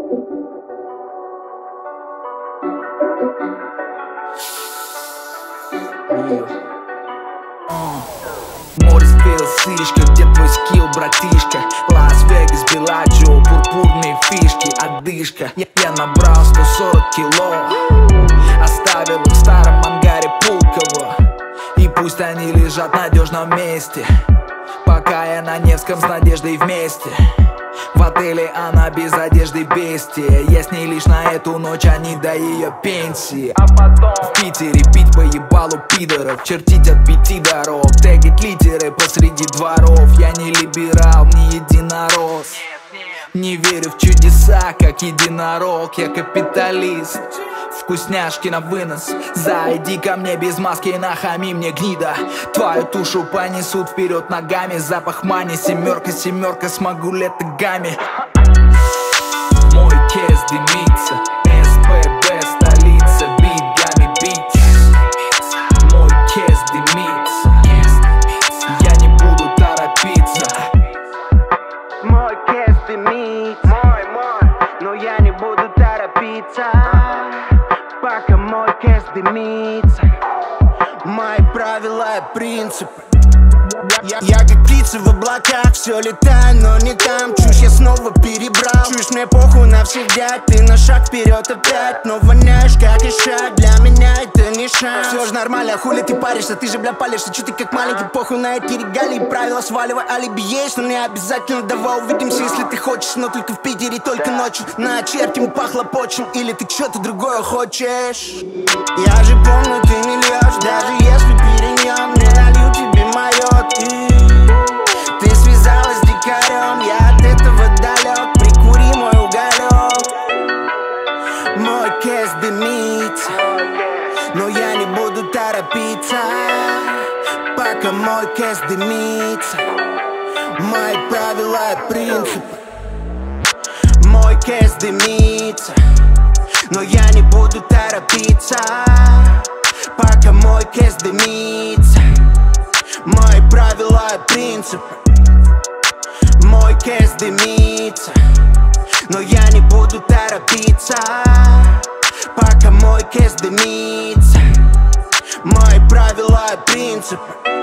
Моррисвилл, сишка, где твой скилл, братишка? Лас-Вегас, Беладжио, пурпурные фишки, одышка. Я набрал 140 кило, оставил их в старом ангаре Пулково. И пусть они лежат в надежном месте, пока я на Невском с Надеждой вместе. В отеле она без одежды бестия. Я с ней лишь на эту ночь, а не до ее пенсии. А потом в Питере пить по ебалу пидоров, чертить от 5 дорог, тегать литеры посреди дворов. Я не либерал, не единорос, не верю в чудеса, как единорог. Я капиталист, вкусняшки на вынос. Зайди ко мне без маски, нахами мне, гнида. Твою тушу понесут вперед ногами. Запах мани, семерка, семерка, смогу летогами. Мой кес дымится, СПБ столица, бит гами бич. Мой кес дымится, я не буду торопиться. Мой кес дымится, но я не буду торопиться. Пока мой кэш дымится. Мои правила и принципы. Я как птица в облаках, все летаю, но не там. Чушь я снова перебрал. Чушь мне похуй на всех дядь. Ты на шаг вперед опять, но воняешь как ишак. Для меня это не шанс. Все же нормально, хули ты паришься, ты же бля палишься. Чё ты как маленький, похуй на эти регалии. Правила сваливай, алиби есть, но не обязательно. Давай увидимся, если ты хочешь, но только в Питере, только ночью. На черте мы похлопочем, или ты что-то другое хочешь? Я же помню, ты не льешь, даже если перенем. Не налью тебе моё, ты связалась с дикарем. Я от этого далек, прикури мой уголек. Мой кэш дымится, но я не буду торопиться. Пока мой кэш дымится. Мои правила и принципы. Мой кэш дымится, но я не буду торопиться. Пока мой кэш дымится. Мои правила и принципы. Мой кэш дымится, но я не буду торопиться. Пока мой кэш дымится. Мои правила и принципы.